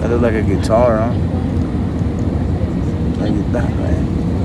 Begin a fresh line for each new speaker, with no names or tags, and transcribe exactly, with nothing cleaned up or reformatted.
That look like a guitar, huh? Like that, man.